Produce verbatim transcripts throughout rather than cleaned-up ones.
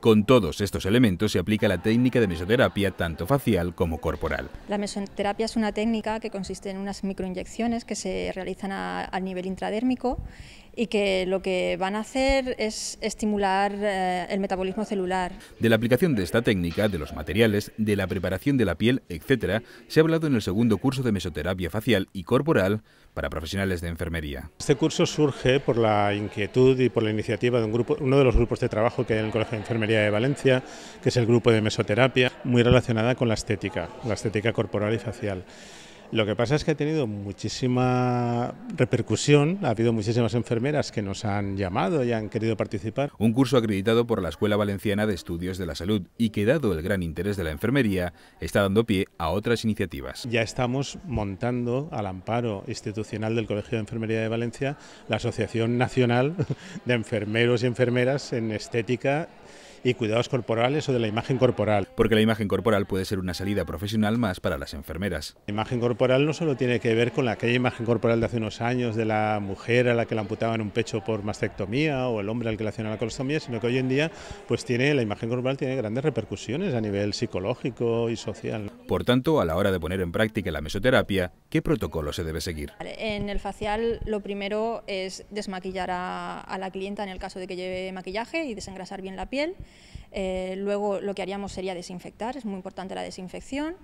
Con todos estos elementos se aplica la técnica de mesoterapia tanto facial como corporal. La mesoterapia es una técnica que consiste en unas microinyecciones que se realizan a, a nivel intradérmico y que lo que van a hacer es estimular eh, el metabolismo celular. De la aplicación de esta técnica, de los materiales, de la preparación de la piel, etcétera, se ha hablado en el segundo curso de mesoterapia facial y corporal para profesionales de enfermería. Este curso surge por la inquietud y por la iniciativa de un grupo, uno de los grupos de trabajo que hay en el Colegio de Enfermería de Valencia, que es el grupo de mesoterapia, muy relacionada con la estética, la estética corporal y facial. Lo que pasa es que ha tenido muchísima repercusión, ha habido muchísimas enfermeras que nos han llamado y han querido participar. Un curso acreditado por la Escuela Valenciana de Estudios de la Salud y que, dado el gran interés de la enfermería, está dando pie a otras iniciativas. Ya estamos montando, al amparo institucional del Colegio de Enfermería de Valencia, la Asociación Nacional de Enfermeros y Enfermeras en Estética y Cuidados Corporales o de la Imagen Corporal. Porque la imagen corporal puede ser una salida profesional más para las enfermeras. La imagen corporal no solo tiene que ver con aquella imagen corporal de hace unos años de la mujer a la que le amputaban un pecho por mastectomía o el hombre al que le hacían la colostomía, sino que hoy en día pues tiene la imagen corporal tiene grandes repercusiones a nivel psicológico y social. Por tanto, a la hora de poner en práctica la mesoterapia, ¿qué protocolo se debe seguir? En el facial lo primero es desmaquillar a, a la clienta en el caso de que lleve maquillaje y desengrasar bien la piel. Eh, luego lo que haríamos sería desinfectar, es muy importante la desinfección,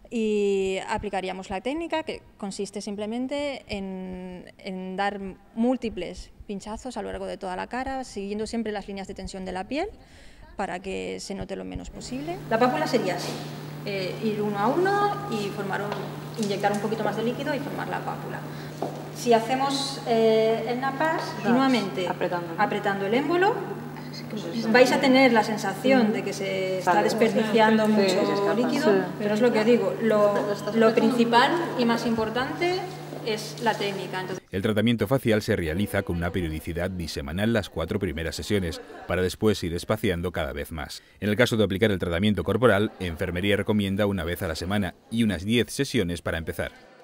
y aplicaríamos la técnica que consiste simplemente en, en dar múltiples pinchazos a lo largo de toda la cara, siguiendo siempre las líneas de tensión de la piel para que se note lo menos posible. La pápula sería así, eh, ir uno a uno y formar un, inyectar un poquito más de líquido y formar la pápula. Si hacemos eh, el napas continuamente apretando, apretando el émbolo, vais a tener la sensación de que se está desperdiciando mucho líquido, pero es lo que digo, lo, lo principal y más importante es la técnica. Entonces, el tratamiento facial se realiza con una periodicidad bisemanal las cuatro primeras sesiones, para después ir espaciando cada vez más. En el caso de aplicar el tratamiento corporal, enfermería recomienda una vez a la semana y unas diez sesiones para empezar.